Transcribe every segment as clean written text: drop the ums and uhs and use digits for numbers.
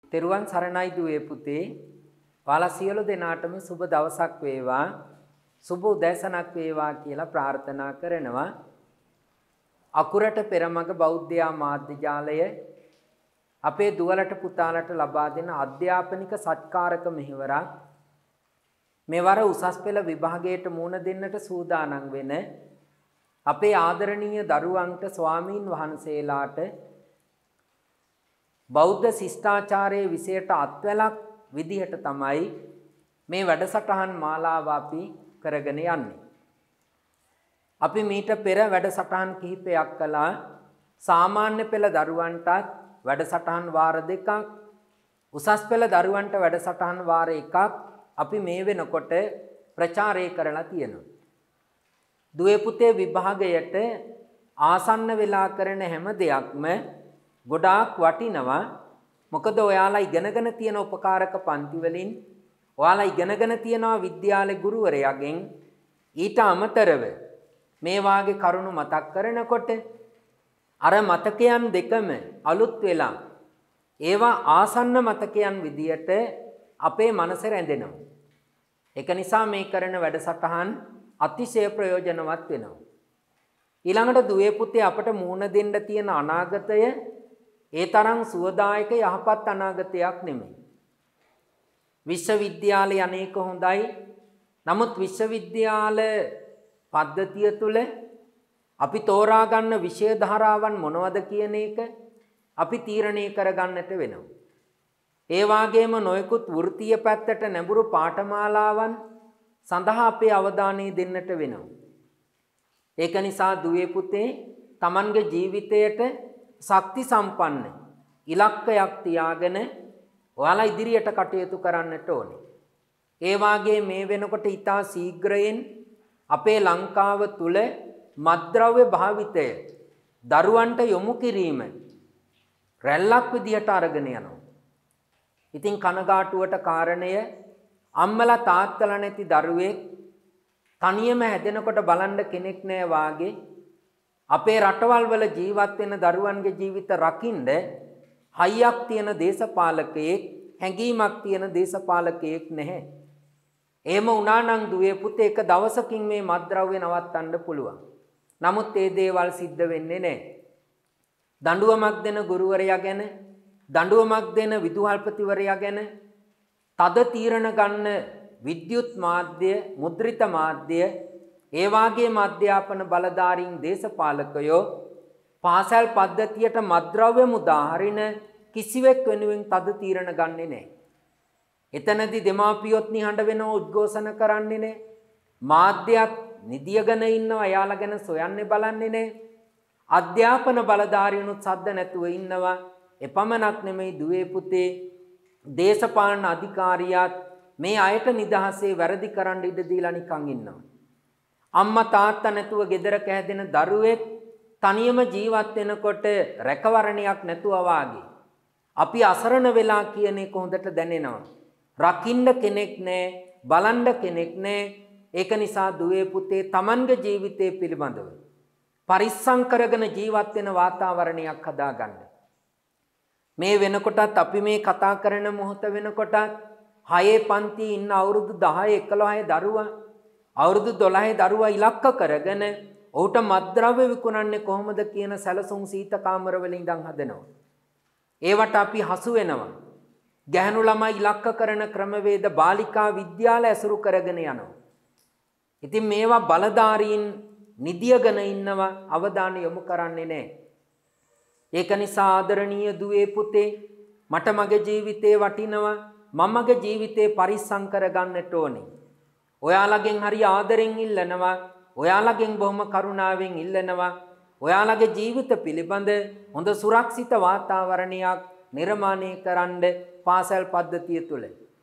තෙරුවන් සරණයි දුවේ පුතේ. ඔයාලා සියලු දෙනාටම සුබ දවසක් වේවා. සුබ උදෑසනක් වේවා කියලා ප්‍රාර්ථනා කරනවා. අකුරට පෙරමග බෞද්ධ මාධ්‍ය ජාලය අපේ දුවලට පුතාලට ලබා දෙන අධ්‍යාපනික සත්කාරක මෙහෙවරක් මෙවර උසස් පෙළ විභාගයට මුහුණ දෙන්නට සූදානම් වෙන අපේ ආදරණීය දරුවන්ට ස්වාමීන් වහන්සේලාට බෞද්ධ ශිෂ්ටාචාරයේ විශේෂයට අත්වැලක් විදිහට තමයි මේ වැඩසටහන් මාලාව අපි කරගෙන යන්නේ. අපි මීට පෙර වැඩසටහන් කිහිපයක් කළා. සාමාන්‍ය පෙළ දරුවන්ටත් වැඩසටහන් වාර දෙකක්, උසස් පෙළ දරුවන්ට වැඩසටහන් වාර එකක් අපි මේ වෙනකොට ප්‍රචාරය කරලා තියෙනවා. දුවේ පුතේ විභාගයට ආසන්න වෙලා කරන හැම දෙයක්ම ගොඩාක් වටිනවා. මොකද ඔයාලා ඉගෙනගෙන තියෙන උපකාරක පන්ති වලින්, ඔයාලා ඉගෙනගෙන තියෙනවා විද්‍යාලේ ගුරුවරයාගෙන්, ඊට අමතරව මේ වාගේ කරුණු මතක් කරනකොට අර මතකයන් දෙකම අලුත් වෙලා ඒවා ආසන්න මතකයන් විදියට අපේ මනසේ රැඳෙනවා. ඒක නිසා මේ කරන වැඩසටහන් අතිශය ප්‍රයෝජනවත් වෙනවා. ඊළඟට දුවේ පුතේ අපට මුහුණ දෙන්න තියෙන අනාගතය ඒ තරම් සුවදායක යහපත් අනාගතයක් නෙමෙයි. විශ්වවිද්‍යාලය අනේක හොඳයි. නමුත් විශ්වවිද්‍යාල පද්ධතිය තුළ අපි තෝරා ගන්න විෂය ධාරාවන් මොනවද කියන එක අපි තීරණය කරගන්නට වෙනවා. ඒ වගේම නොයෙකුත් වෘත්තීය පැත්තට නැඹුරු පාඨමාලාවන් සඳහා අපේ අවධානය දෙන්නට වෙනවා. ඒක නිසා දුවේ පුතේ Tamanගේ ජීවිතයට ශක්ති සම්පන්න ඉලක්කයක් තියාගෙන ඔයාලා ඉදිරියට කටයුතු කරන්නට ඕනේ. ඒ වාගේ මේ වෙනකොට ඉතා ශීඝ්‍රයෙන් අපේ ලංකාව තුල මත්ද්‍රව්‍ය භාවිතය දරුවන්ට යොමු කිරීම රැල්ලක් විදියට අරගෙන යනවා. ඉතින් කනගාටුවට කාරණය අම්මලා තාත්තලා නැති දරුවෙක් තනියම හැදෙනකොට බලන්න කෙනෙක් නැහැ වාගේ අපේ රටවල් වල ජීවත් වෙන දරුවන්ගේ ජීවිත රකින්න හයියක් තියෙන දේශපාලකයෙක්, හැඟීමක් තියෙන දේශපාලකයෙක් නැහැ. එහෙම වුණා නම් දුවේ පුතේ එක දවසකින් මේ මත්ද්‍රව්‍ය නවත්තන්න පුළුවන්. නමුත් ඒ දේවල් සිද්ධ වෙන්නේ නැහැ. දඬුවමක් දෙන ගුරුවරයා ගැන, දඬුවමක් දෙන විදුහල්පතිවරයා ගැන, තද තීරණ ගන්න විද්‍යුත් මාධ්‍ය, මුද්‍රිත මාධ්‍ය, ඒ වාගේම අධ්‍යාපන බලධාරීන්, දේශපාලකයෝ පාසල් පද්ධතියට මත්ද්‍රව්‍ය මුදා හරින කිසිවෙක් වෙනුවෙන් තද තීරණ ගන්නෙ නැහැ. එතනදී දෙමාපියොත් නිහඬ වෙනව, උද්ඝෝෂණ කරන්නේ නැහැ. මාධ්‍යයක් නිදියගෙන ඉන්නවා, එයාලා ගැන සොයන්නේ බලන්නේ නැහැ. අධ්‍යාපන බලධාරීනුත් සද්ද නැතුව ඉන්නවා. එපමණක් නෙමෙයි දුවේ පුතේ, දේශපාලන අධිකාරියාත් මේ අයට නිදහසේ වැරදි කරන්න ඉඩ දීලා නිකන් ඉන්නවා. අම්මා තාත්තා නැතුව ගෙදරක හැදෙන දරුවෙක් තනියම ජීවත් වෙනකොට රැකවරණයක් නැතුව වාගේ අපි අසරණ වෙලා කියන එක හොඳට දැනෙනවා. රකින්න කෙනෙක් නැහැ, බලන්න කෙනෙක් නැහැ. ඒක නිසා දුවේ පුතේ Tamanගේ ජීවිතය පිළිබඳව පරිස්සම් කරගෙන ජීවත් වෙන වාතාවරණයක් හදාගන්න. මේ වෙනකොටත් අපි මේ කතා කරන මොහොත වෙනකොටත් 6 පන්තියේ ඉන්න අවුරුදු 10 11 දරුවා, අවුරුදු 12 දරුවා ඉලක්ක කරගෙන ඔහුට මත්ද්‍රව්‍ය විකුණන්නේ කොහොමද කියන සැලසුම් සීත කාමරවල ඉඳන් හදනවා. ඒවට අපි හසු වෙනවා. ගැහණු ළමයි ඉලක්ක කරන ක්‍රමවේද බාලිකා විද්‍යාල ඇසුරු කරගෙන යනවා. ඉතින් මේවා බලධාරීන් නිදියගෙන ඉන්නවා, අවධානය යොමු කරන්නේ නැහැ. ඒක නිසා ආදරණීය දුවේ පුතේ, මට මගේ ජීවිතේ වටිනවා, මම මගේ ජීවිතේ පරිස්සම් කරගන්නට ඕනේ. ඔයාලගෙන් හරි ආදරෙන් ඉල්ලනවා, ඔයාලගෙන් බොහොම කරුණාවෙන් ඉල්ලනවා, ඔයාලගේ ජීවිත පිළිබඳ හොඳ සුරක්ෂිත වාතාවරණයක් නිර්මාණය කරන්න පාසල් පද්ධතිය තුළ.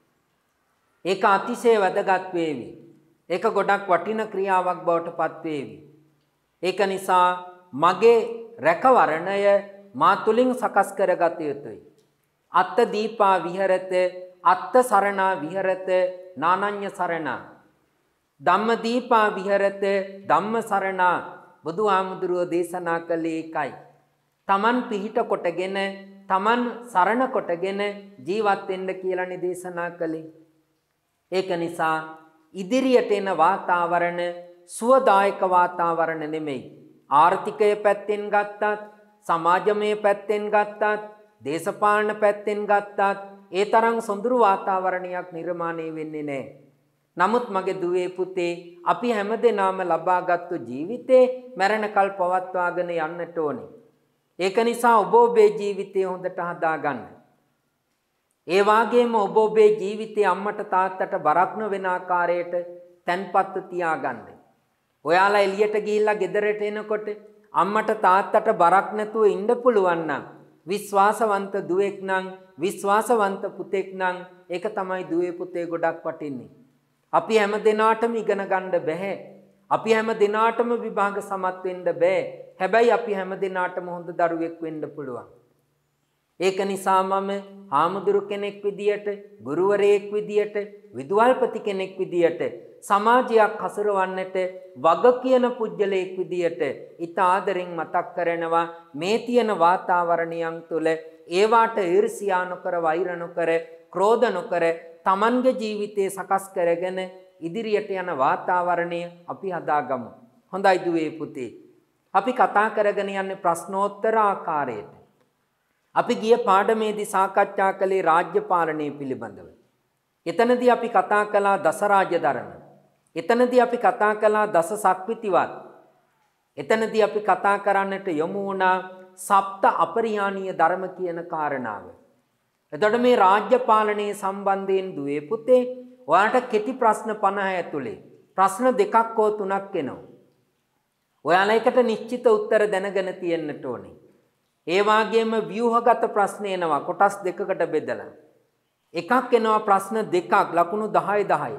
ඒක අතිශය වැදගත් වේවි. ඒක ගොඩක් වටින ක්‍රියාවක් බවට පත් වේවි. ඒක නිසා මගේ රැකවරණය මා තුලින් සකස් කරගත යුතුයි. අත්ත දීපා විහෙරත, අත්ත සරණා විහෙරත, නානඤ්ඤ සරණා. ධම්ම දීපා විහෙරත, ධම්ම සරණා. බුදුහාමුදුරුවෝ දේශනා කළේ ඒකයි. Taman පිහිට කොටගෙන තමන් සරණ කොටගෙන ජීවත් වෙන්න කියලානේ දේශනා කළේ. ඒක නිසා ඉදිරියට එන වාතාවරණ සුවදායක වාතාවරණ නෙමෙයි. ආර්ථිකය පැත්තෙන් ගත්තත්, සමාජමය පැත්තෙන් ගත්තත්, දේශපාලන පැත්තෙන් ගත්තත් ඒ තරම් සොඳුරු වාතාවරණයක් නිර්මාණය වෙන්නේ නැහැ. නමුත් මගේ දුවේ පුතේ අපි හැමදෙනාම ලබාගත්තු ජීවිතේ මරණකල් පවත්වාගෙන යන්නට ඕනේ. ඒක නිසා ඔබ ඔබේ ජීවිතය හොඳට හදාගන්න. ඒ වගේම ඔබ ඔබේ ජීවිතේ අම්මට තාත්තට බරක් නොවන ආකාරයට තැන්පත්ව තියාගන්න. ඔයාලා එළියට ගිහිල්ලා ගෙදරට එනකොට අම්මට තාත්තට බරක් නැතුව ඉන්න පුළුවන් නම් විශ්වාසවන්ත දුවෙක් නම් විශ්වාසවන්ත පුතෙක් නම් ඒක තමයි දුවේ පුතේ ගොඩක් වටින්නේ. අපි හැම දිනාටම ඉගෙන ගන්න බෑ. අපි හැම දිනාටම විභාග සමත් වෙන්න බෑ. හැබැයි අපි හැම දිනාටම හොඳ දරුවෙක් වෙන්න පුළුවන්. ඒක නිසා මම හාමුදුරු කෙනෙක් විදියට, ගුරුවරයෙක් විදියට, විදුහල්පති කෙනෙක් විදියට, සමාජයක් හසුරවන්නට වග කියන පුජ්‍යලයක් විදියට ඊට ආදරෙන් මතක් කරනවා මේ තියෙන වාතාවරණයන් තුළ ඒවාට ඊර්ෂ්‍යා නොකර, වෛර නොකර, ක්‍රෝධ නොකර තමන්ගේ ජීවිතේ සකස් කරගෙන ඉදිරියට යන වාතාවරණය අපි හදාගමු. හොඳයි දුවේ පුතේ. අපි කතා කරගෙන යන්නේ ප්‍රශ්නෝත්තර ආකාරයට. අපි ගිය පාඩමේදී සාකච්ඡා කළේ රාජ්‍ය පාලනය පිළිබඳව. එතනදී අපි කතා කළා දස රාජ්‍ය ධර්ම. එතනදී අපි කතා කළා දස සක්විතිවත්. එතනදී අපි කතා කරන්නට යොමු වුණා සප්ත අපරිහානීය ධර්ම කියන කාරණාව. එතකොට මේ රාජ්‍ය පාලනයේ සම්බන්ධයෙන් දුවේ පුතේ ඔයාලට කෙටි ප්‍රශ්න 50 ඇතුලේ ප්‍රශ්න දෙකක් හෝ තුනක් එනවා. ඔයාලා එකට නිශ්චිත උත්තර දැනගෙන තියෙන්නට ඕනේ. ඒ වගේම ව්‍යුහගත ප්‍රශ්න එනවා කොටස් දෙකකට බෙදලා. එකක් එනවා ප්‍රශ්න දෙකක් ලකුණු 10 10.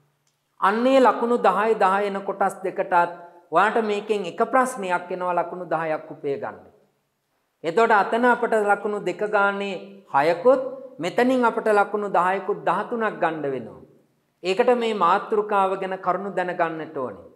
අන්නේ ලකුණු 10 10 එන කොටස් දෙකටත් ඔයාලට මේකෙන් එක ප්‍රශ්නයක් එනවා ලකුණු 10ක් උපය ගන්න. එතකොට අතන අපට ලකුණු දෙක ගානේ 6කුත් මෙතනින් අපට ලකුණු 10කුත් 13ක් ගන්න වෙනවා. ඒකට මේ මාතෘකාව ගැන කරුණු දැනගන්නට ඕනේ.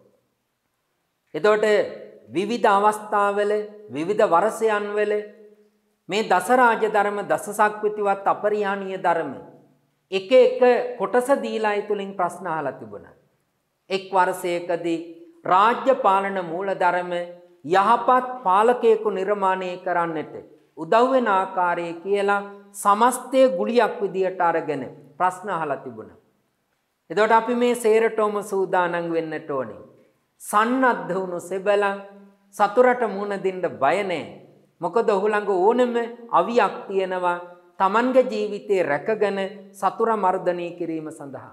එතකොට විවිධ අවස්ථාවල විවිධ වර්ෂයන් වල මේ දස රාජ්‍ය ධර්ම දස සක්විතිවත් අපරිහානීය ධර්ම එක එක කොටස දීලා ඒ තුලින් ප්‍රශ්න අහලා තිබුණා. එක් වර්ෂයකදී රාජ්‍ය පාලන මූල ධර්ම යහපත් පාලකයෙකු නිර්මාණය කරන්නට උදව් වෙන ආකාරය කියලා සමස්තයේ ගුලියක් විදියට අරගෙන ප්‍රශ්න අහලා තිබුණා. එතකොට අපි මේ සේරටම සූදානම් වෙන්නට ඕනේ. සන්නද්ධ වුණු සෙබළන් සතුරට මුහුණ දෙන්න බය නැහැ. මොකද ඔහු ළඟ ඕනෙම අවියක් තියෙනවා Tamange ජීවිතේ රැකගෙන සතුර මර්ධනය කිරීම සඳහා.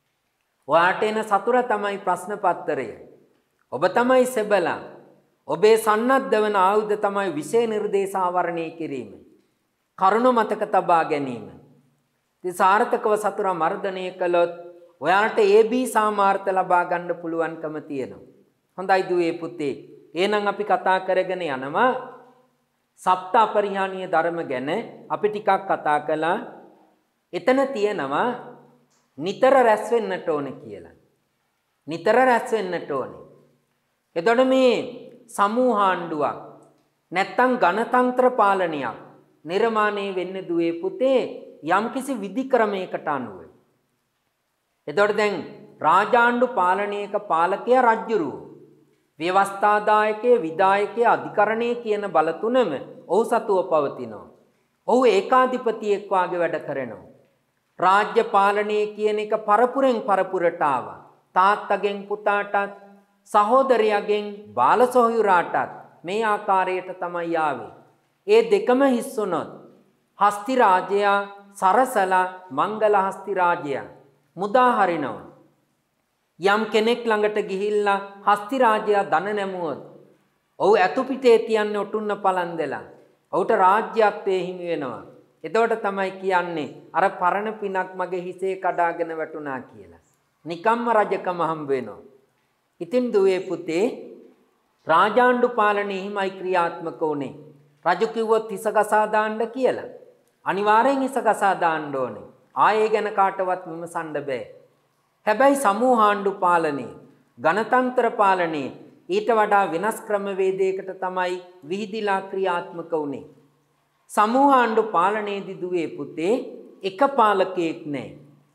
ඔයාට එන සතුර තමයි ප්‍රශ්න පත්‍රය. ඔබ තමයි සෙබළන්. ඔබේ සන්නද්ධ වන ආයුධ තමයි විෂය නිර්දේශ ආවරණය කිරීම. කරුණ මතක තබා ගැනීම. ඉතින් සාර්ථකව සතුර මර්ධනය කළොත් ඔයාලට AB සාමාර්ථ ලබා ගන්න පුළුවන්කම තියෙනවා. හොඳයි දුවේ පුතේ. එහෙනම් අපි කතා කරගෙන යනවා සප්ත අපරිහානීය ධර්ම ගැන අපි ටිකක් කතා කළා. එතන තියෙනවා නිතර රැස් වෙන්නට ඕනේ කියලා. නිතර රැස් වෙන්නට ඕනේ. එතකොට මේ සමූහාණ්ඩුවක් නැත්තම් ගණතන්ත්‍ර පාලනයක් නිර්මාණය වෙන්නේ දුවේ පුතේ යම්කිසි විධි ක්‍රමයකට අනුව. එතකොට දැන් රාජාණ්ඩු පාලනයක පාලකයා රජුරු. ව්‍යවස්ථාදායකයේ විධායකයේ අධිකරණයේ කියන බල තුනම ඔහු සතුව පවතිනවා. ඔහු ඒකාධිපතියෙක් වාගේ වැඩ කරනවා. රාජ්‍ය පාලනය කියන එක පරපුරෙන් පරපුරට ආවා. තාත්තගෙන් පුතාටත් සහෝදරයාගෙන් බාල සොහොයුරාටත් මේ ආකාරයට තමයි ආවේ. ඒ දෙකම හිස් වුණොත් හස්ති රාජයා සරසලා මංගල හස්ති රාජයා මුදා හරිනවා. යම් කෙනෙක් ළඟට ගිහිල්ලා හස්ති රාජයා ධන නැමුවොත් ඔහු ඇතු පිටේ තියන්නේ ඔටුන්න පලන් දෙලා. ඔහුට රාජ්‍යත්වයේ හිමි වෙනවා. එතකොට තමයි කියන්නේ අර පරණ පිනක් මගේ හිසේ කඩාගෙන වැටුණා කියලා. නිකම්ම රජකම හම්බ වෙනවා. ඉතින් දුවේ පුතේ රාජාණ්ඩු පාලනයේ හිමයි ක්‍රියාත්මක වුණේ. රජු කිව්වොත් හිස ගසා දාන්න කියලා. අනිවාර්යෙන් හිස ගසා දාන්න ඕනේ. ආයේ ගැන කාටවත් විමසන්න බෑ. හැබැයි සමූහාණ්ඩු පාලනයේ ගණතන්ත්‍ර සමූහ ආණ්ඩු පාලනයේදී දුවේ පුතේ එක පාලකයෙක් නැහැ.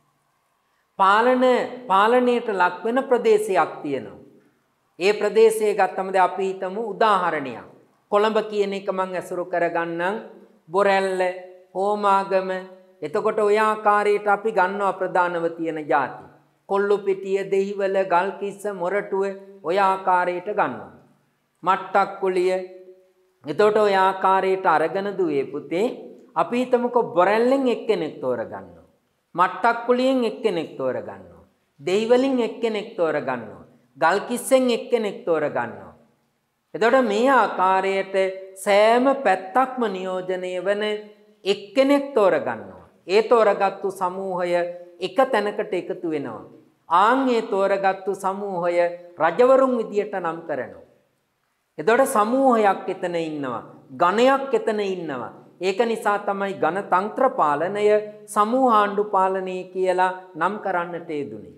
පාලනයට ලක් වෙන ප්‍රදේශයක් තියෙනවා. ඒ ප්‍රදේශය ගත්තම අපි හිතමු උදාහරණයක්. කොළඹ කියන එක මම ඇසුරු කරගන්නම්. බොරැල්ල, හෝමාගම. එතකොට ඔය ආකාරයට අපි ගන්නවා ප්‍රධානව තියෙන ಜಾති. කොල්ලුපිටිය, දෙහිවල, ගල්කිස්ස, මොරටුව ඔය ආකාරයට ගන්නවා. මට්ටක්කුලිය. එතකොට ඔය ආකාරයට අරගෙන දුවේ පුතේ අපි හිතමුකෝ බොරැල්ලෙන් එක්කෙනෙක් තෝරගන්නවා. මට්ටක්කුලියෙන් එක්කෙනෙක් තෝරගන්නවා. දෙහිවලින් එක්කෙනෙක් තෝරගන්නවා. ගල්කිස්සෙන් එක්කෙනෙක් තෝරගන්නවා. එතකොට මේ ආකාරයට සෑම පැත්තක්ම නියෝජනය වන එක්කෙනෙක් තෝරගන්නවා. ඒ තෝරගත්තු සමූහය එක තැනකට එකතු වෙනවා. ඒ තෝරගත්තු සමූහය රජවරුන් විදියට නම් කරනවා. එතකොට සමූහයක් එතන ඉන්නවා. ගණයක් එතන ඉන්නවා. ඒක නිසා තමයි ගණතන්ත්‍ර පාලනය සමූහ ආණ්ඩු පාලනය කියලා නම් කරන්නට යෙදුනේ.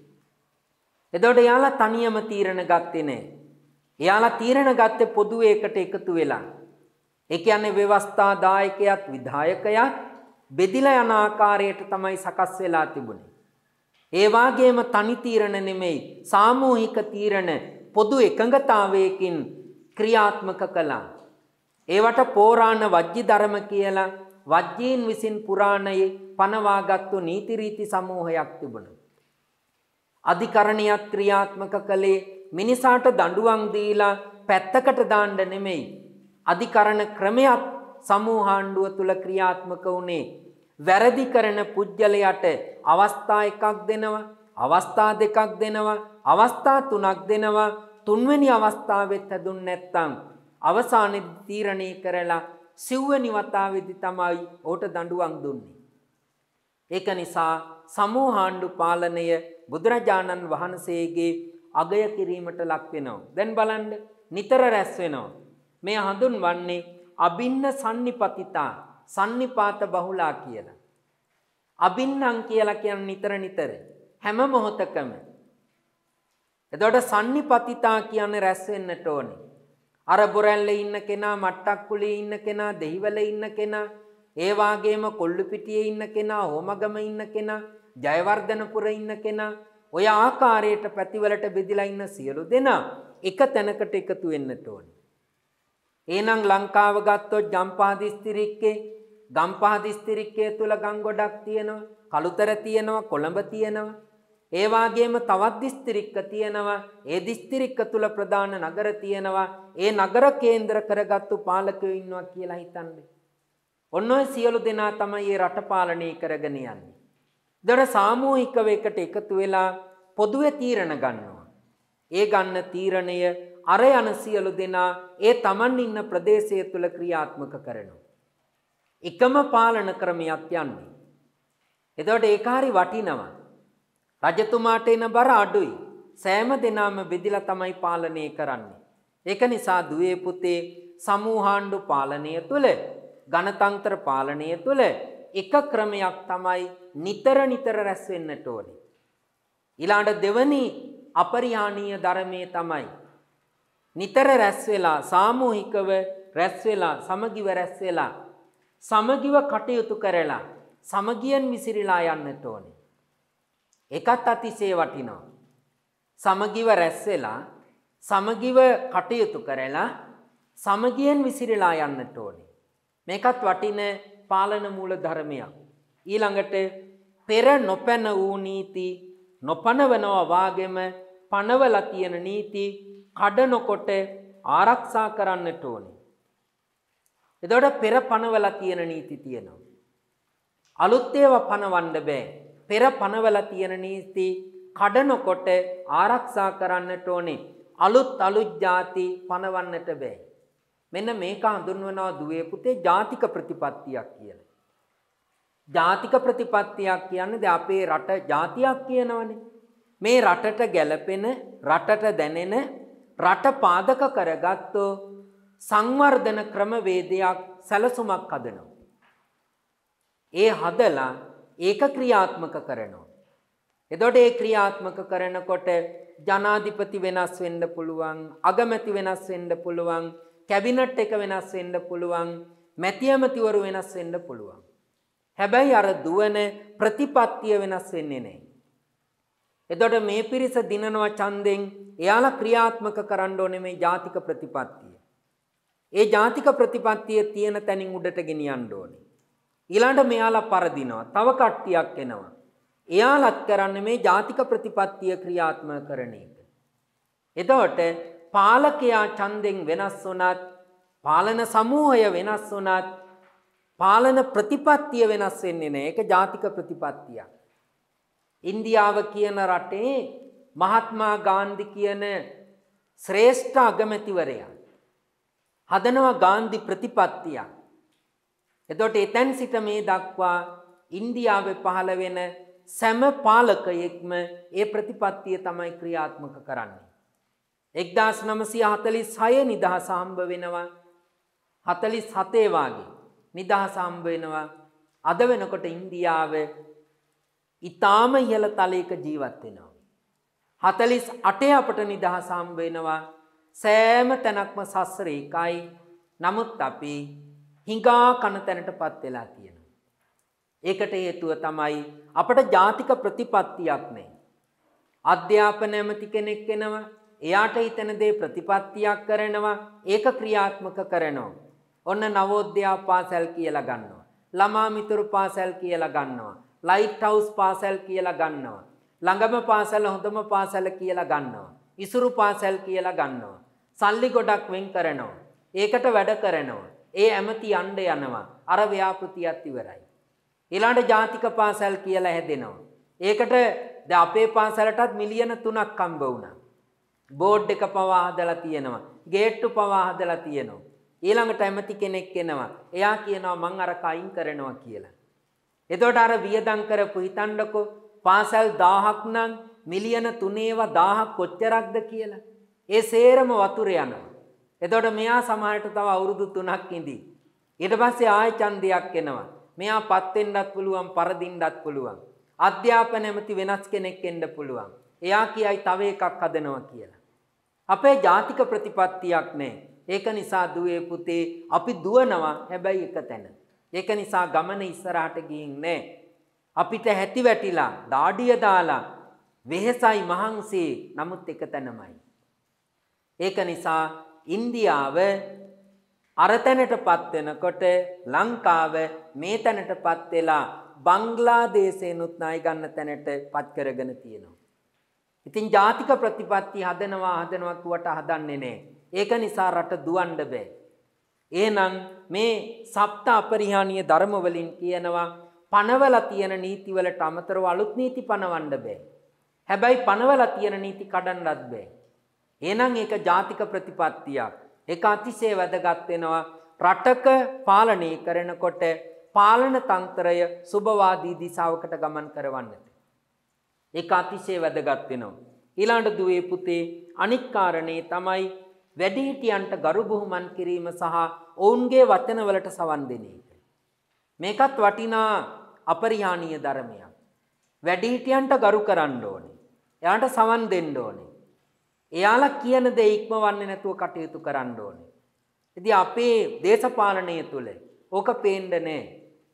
එතකොට එයාලා තනියම තීරණ ගත්තේ නැහැ. එයාලා තීරණ ගත්තේ පොදුවේ එකට එකතු වෙලා. ඒ කියන්නේ ව්‍යවස්ථා දායකයත් විධායකයත් බෙදිලා යන ආකාරයට තමයි සකස් වෙලා තිබුණේ. ඒ වාගේම තනි තීරණ නෙමෙයි සාමූහික තීරණ පොදු එකඟතාවයකින් ක්‍රියාත්මක කළා. ඒවට පෝරාණ වජ්ජි ධර්ම කියලා වජ්ජීන් විසින් පුරාණයේ පනවාගත්තු නීති රීති සමූහයක් තිබුණා. අධිකරණයක් ක්‍රියාත්මක කළේ මිනිසාට දඬුවම් දීලා පැත්තකට දාන්න නෙමෙයි. අධිකරණ ක්‍රමයක් සමූහ ආණ්ඩුව තුල ක්‍රියාත්මක වුණේ. වැරදි කරන පුජ්‍යලයට අවස්ථා එකක් දෙනවා, අවස්ථා දෙකක් දෙනවා, අවස්ථා තුනක් දෙනවා. තුන්වෙනි අවස්ථාවෙත් හැදුන්නේ නැත්නම් අවසානයේ තීරණය කරලා සිව්වෙනි වතාවේදී තමයි ඔහුට දඬුවම් දුන්නේ. ඒක නිසා සමූහ ආණ්ඩු පාලනය බුදුරජාණන් වහන්සේගේ අගය කිරීමට ලක් වෙනවා. දැන් බලන්න නිතර රැස් වෙනවා. මේ හඳුන්වන්නේ අබින්න සන්නිපතිතා, සන්නිපාත බහුලා කියලා. අබින්නම් කියලා කියන්නේ නිතර හැම මොහොතකම. එතකොට සන්නිපතිතා කියන්නේ රැස් වෙන්නට ඕනේ. අර බොරැල්ලේ ඉන්න කෙනා, මට්ටක්කුලේ ඉන්න කෙනා, දෙහිවලේ ඉන්න කෙනා, ඒ වාගේම කොල්ලුපිටියේ ඉන්න කෙනා, හෝමගම ඉන්න කෙනා, ජයවර්ධනපුර ඉන්න කෙනා, ඔය ආකාරයට පැතිවලට බෙදිලා ඉන්න සියලු දෙනා එක තැනකට එකතු වෙන්නට ඕනේ. එහෙනම් ලංකාව ගත්තොත් ගම්පහ දිස්ත්‍රික්කේ, ගම්පහ දිස්ත්‍රික්කයේ තුල ගම් ගොඩක් තියෙනවා, කළුතර තියෙනවා, කොළඹ තියෙනවා. ඒ වාගේම තවත් දිස්ත්‍රික්ක තියෙනවා. ඒ දිස්ත්‍රික්ක තුල ප්‍රධාන නගර තියෙනවා. ඒ නගර කේන්ද්‍ර කරගත්තු පාලකයෝ ඉන්නවා කියලා හිතන්නේ. ඔන්න ඔය සියලු දෙනා තමයි මේ රට පාලනය කරගෙන යන්නේ. දර සාමූහිකව එකට එකතු වෙලා පොදුවේ තීරණ ගන්නවා. ඒ ගන්න තීරණය අර යන සියලු දෙනා ඒ Taman ඉන්න ප්‍රදේශය තුල ක්‍රියාත්මක කරනවා. එකම පාලන ක්‍රමයක් යන්නේ. එතකොට ඒක හරි වටිනවා. රජතුමාට එන බර අඩුයි. සෑම දෙනාම බෙදිලා තමයි පාලනය කරන්නේ. ඒක නිසා දුවේ පුතේ සමූහ ආණ්ඩු පාලනය තුල, ගණතන්ත්‍ර පාලනය තුල එක ක්‍රමයක් තමයි නිතර රැස් වෙන්නට ඕනේ. ඊළඟ දෙවනි අපරිහානීය ධර්මයේ තමයි නිතර රැස් වෙලා සාමූහිකව රැස් වෙලා සමගිව රැස් වෙලා සමගිව කටයුතු කරලා සමගියෙන් විසිරීලා යන්නට ඕනේ. ඒකත් අතිශය වටිනවා. සමගිව රැස් වෙලා සමගිව කටයුතු කරලා සමගියෙන් විසිරීලා යන්නට ඕනේ. මේකත් වටින පාලන මූල ධර්මයක්. ඊළඟට පෙර නොපැන වූ නීති නොපනවනවා වාගෙම පනවලා තියෙන නීති කඩ නොකොට ආරක්ෂා කරන්නට ඕනේ. එතකොට පෙර පනවලා තියෙන නීති තියෙනවා. අලුත් ඒවා පනවන්න බෑ. පෙර පනවලා තියෙන නීති කඩ නොකොට ආරක්ෂා කරන්නට ඕනේ. අලුත් ಜಾති පනවන්නට බෑ. මෙන්න මේක හඳුන්වනවා දුවේ පුතේ ජාතික ප්‍රතිපත්තියක් කියලා. ජාතික ප්‍රතිපත්තියක් කියන්නේ දැන් අපේ රට ජාතියක් කියනවනේ. මේ රටට ගැළපෙන, රටට දැනෙන, රට පාදක කරගත්තෝ සංවර්ධන ක්‍රමවේදයක් සැලසුමක් හදනවා. ඒ හදලා ඒක ක්‍රියාත්මක කරනවා. එතකොට ඒ ක්‍රියාත්මක කරනකොට ජනාධිපති වෙනස් වෙන්න පුළුවන්, අගමැති වෙනස් වෙන්න පුළුවන්, කැබිනට් එක වෙනස් වෙන්න පුළුවන්, මැති ඇමතිවරු වෙනස් වෙන්න පුළුවන්. හැබැයි අර දුවන ප්‍රතිපත්තිය වෙනස් වෙන්නේ නැහැ. එතකොට මේ පිරිස දිනනවා ඡන්දෙන් එයාලා ක්‍රියාත්මක කරන්න ඕනේ මේ ජාතික ප්‍රතිපත්තිය. ඒ ජාතික ප්‍රතිපත්තිය තියෙන තැනින් උඩට ගෙනියන්න ඕනේ. ඊළඟට මෙයාලා පරදිනවා. තව කට්ටියක් එනවා. එයාලත් කරන්නේ මේ ජාතික ප්‍රතිපත්තිය ක්‍රියාත්මක කරන එක. එතකොට පාලකයා ඡන්දෙන් වෙනස් වුණත්, පාලන සමූහය වෙනස් වුණත්, පාලන ප්‍රතිපත්තිය වෙනස් වෙන්නේ නැහැ. ඒක ජාතික ප්‍රතිපත්තියක්. ඉන්දියාව කියන රටේ මහත්මා ගාන්ධි කියන ශ්‍රේෂ්ඨ අගමැතිවරයා හදනවා ගාන්ධි ප්‍රතිපත්තියක්. එතකොට එතෙන් සිට මේ දක්වා ඉන්දියාවේ පහළ වෙන සෑම පාලකයෙක්ම ඒ ප්‍රතිපත්තිය තමයි ක්‍රියාත්මක කරන්නේ. 1946 නිදහස හම්බ වෙනවා. 47 වාගේ නිදහස හම්බ වෙනවා. අද වෙනකොට ඉන්දියාව ඊටාම ඉහළ තලයක ජීවත් වෙනවා. 48 අපට නිදහස හම්බ වෙනවා. සෑම තැනක්ම සස්රේකයි. නමුත් අපි හිඟා කන තැනටපත් වෙලා තියෙනවා. ඒකට හේතුව තමයි අපට ජාතික ප්‍රතිපත්තියක් නැහැ. අධ්‍යාපන ඇමති කෙනෙක් එනවා. එයාට හිතන දේ ප්‍රතිපත්තියක් කරනවා. ඒක ක්‍රියාත්මක කරනවා. ඔන්න නවෝදයා පාසල් කියලා ගන්නවා. ළමා මිතුරු පාසල් කියලා ගන්නවා. ලයිට් හවුස් පාසල් කියලා ගන්නවා. ළඟම පාසල හොඳම පාසල කියලා ගන්නවා. ඉසුරු පාසල් කියලා ගන්නවා. සල්ලි ගොඩක් වෙන් කරනවා. ඒකට වැඩ කරනවා. ඒ ඇමති යන්න යනවා. අර ව්‍යාපෘතියත් ඉවරයි. ඊළඟට ජාතික පාසල් කියලා හැදෙනවා. ඒකට දැන් අපේ පාසලටත් මිලියන 3ක් හම්බ වුණා. බෝඩ් එක පවා හදලා තියෙනවා. ගේට්ටු පවා හදලා තියෙනවා. ඊළඟට ඇමති කෙනෙක් එනවා. එයා කියනවා මං අර කයින් කරනවා කියලා. එතකොට අර වියදම් කරපු හිතන්නකෝ පාසල් 1000ක් නම් මිලියන 3ඒවා 1000ක් කොච්චරක්ද කියලා. ඒ සේරම වතුර යනවා. එතකොට මෙයා සමහරට තව අවුරුදු 3ක් ඉඳි. ඊට පස්සේ ආයෙ ඡන්දයක් එනවා. මෙයා පත් වෙන්නත් පුළුවන්, පරදින්නත් පුළුවන්. අධ්‍යාපන ඇමති වෙනස් කෙනෙක් එන්න පුළුවන්. එයා කියයි තව එකක් හදනවා කියලා. අපේ ජාතික ප්‍රතිපත්තියක් නැහැ. ඒක නිසා දුවේ පුතේ අපි දුවනවා හැබැයි එක තැන. ඒක නිසා ගමන ඉස්සරහට ගිහින් නැහැ. අපිට හැටි වැටිලා, දාඩිය දාලා, වෙහෙසයි මහන්සි නමුත් එක තැනමයි. ඒක නිසා ඉන්දියාව අර තැනටපත් වෙනකොට ලංකාව මේ තැනටපත් වෙලා බංග්ලාදේශේනුත් ණය ගන්න තැනටපත් කරගෙන තියෙනවා. ඉතින් ජාතික ප්‍රතිපත්ති හදනවා කිව්වට හදන්නේ නැහැ. ඒක නිසා රට දුවන්න බෑ. එහෙනම් මේ සප්ත අපරිහානීය ධර්ම වලින් කියනවා පනවලා තියෙන නීති වලට අමතරව අලුත් නීති පනවන්න බෑ. හැබැයි පනවලා තියෙන නීති කඩන්නත් බෑ. එහෙනම් ඒක ජාතික ප්‍රතිපත්තියක්. ඒක අතිශය වැදගත් වෙනවා රටක පාලනය කරනකොට පාලන තන්ත්‍රය සුබවාදී දිශාවකට ගමන් කරවන්නට. ඒක අතිශය වැදගත් වෙනවා. ඊළඟ දුවේ පුතේ අනික් කාරණේ තමයි වැඩිහිටියන්ට ගරු බුහුමන් කිරීම සහ ඔවුන්ගේ වචන වලට සවන් දෙන එක. මේකත් වටිනා අපරිහානීය ධර්මයක්. වැඩිහිටියන්ට ගරු කරන්න ඕනේ. එයාට සවන් දෙන්න ඕනේ. එයාලා කියන දේ ඉක්මවන්නේ නැතුව කටයුතු කරන්න ඕනේ. ඉතින් අපේ දේශපාලනය තුල ඕක පේන්නේ නැහැ.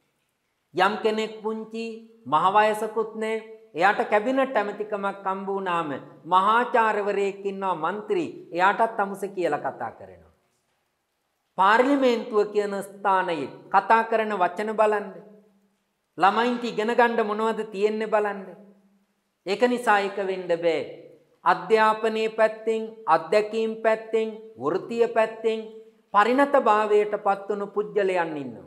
යම් කෙනෙක් පුංචි මහ වයසකුත් නැහැ. එයාට කැබිනට් ඇමතිකමක් හම්බ වුණාම මහාචාර්යවරයෙක් ඉන්නවා മന്ത്രി එයාටත් අමුස කියලා කතා කරනවා. පාර්ලිමේන්තුව කියන ස්ථානයේ කතා කරන වචන බලන්න. ළමයින්ට ඉගෙන ගන්න මොනවද තියෙන්නේ බලන්න. ඒක නිසා ඒක වෙන්න බෑ. අධ්‍යාපනයේ පැත්තෙන්, අධ්‍යක්ීම් පැත්තෙන්, වෘත්තීය පැත්තෙන් පරිණත භාවයට පත්වුණු පුජ්‍යලයන් ඉන්නවා.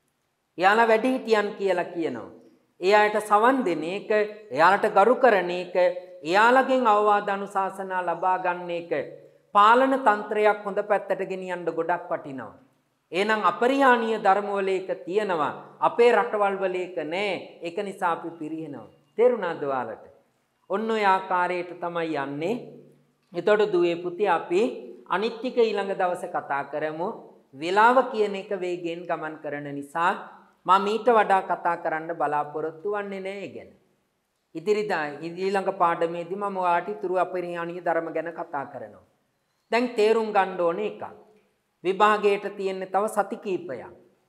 එයාලා වැඩිහිටියන් කියලා කියනවා. එයාට සවන් දෙන එක, එයාලට ගරු කරන එක, එයාලගෙන් අවවාද අනුශාසනා ලබා ගන්න එක පාලන තන්ත්‍රයක් හොඳ පැත්තට ගෙනියන්න ගොඩක් වටිනවා. එහෙනම් අපරිහානීය ධර්මවල එක තියෙනවා. අපේ රටවල් වල එක නෑ. ඒක නිසා අපි පිරිනනවා. තේරුණාද ඔයාලට? ඔන්න ඔය ආකාරයට තමයි යන්නේ. එතකොට දුවේ පුතේ අපි අනිත් ටික ඊළඟ දවසේ කතා කරමු. වේලාව කියන එක වේගෙන් ගමන් කරන නිසා මම ඊට වඩා කතා කරන්න බලාපොරොත්තු වෙන්නේ නැහැ ගැන. ඊළඟ පාඩමේදී මම ඔයාලට ඉතුරු අපරිහානීය ධර්ම ගැන කතා කරනවා. දැන් තේරුම් ගන්න ඕනේ එකක්. විභාගයට තියෙන තව සති කීපයක්.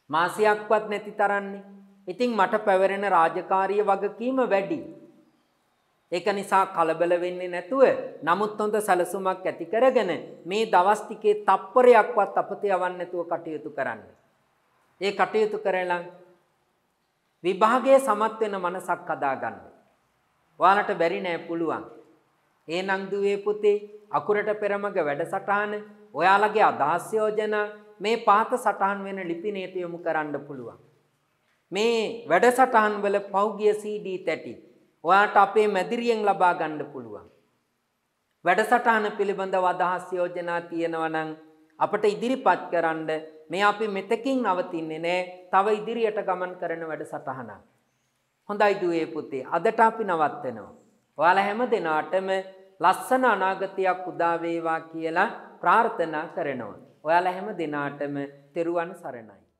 මාසයක්වත් නැති තරන්නේ. ඉතින් මට පැවරෙන රාජකාරිය වගකීම වැඩි. ඒක නිසා කලබල වෙන්නේ නැතුව නමුත් හොඳ සැලසුමක් ඇති කරගෙන මේ දවස් ටිකේ තප්පරයක්වත් අපතේ යවන්න නැතුව කටයුතු කරන්න. ඒ කටයුතු කරලා විභාගයේ සමත් වෙන මනසක් හදාගන්න. ඔයාලට බැරි නෑ පුළුවන්. එහෙනම් දුවේ පුතේ අකුරට පෙරමග වැඩසටහන ඔයාලගේ අදහස් යෝජනා මේ පාත සටහන් වෙන ලිපිනයට යොමු කරන්න පුළුවන්. මේ වැඩසටහන් වල පෞගිය CD තැටි ඔයාට අපේ මැදිරියෙන් ලබා ගන්න පුළුවන්. වැඩසටහන පිළිබඳව අදහස් යෝජනා තියෙනවා නම් අපට ඉදිරිපත් කරන්න. මේ අපි මෙතකින් නවතින්නේ නෑ. තව ඉදිරියට ගමන් කරන වැඩසටහනක්. හොඳයි දුවේ පුතේ. අදට අපි නවත්වනවා. ඔයාලා හැම දිනාටම ලස්සන අනාගතයක් උදා වේවා කියලා ප්‍රාර්ථනා කරනවා. ඔයාලා හැම දිනාටම තෙරුවන් සරණයි.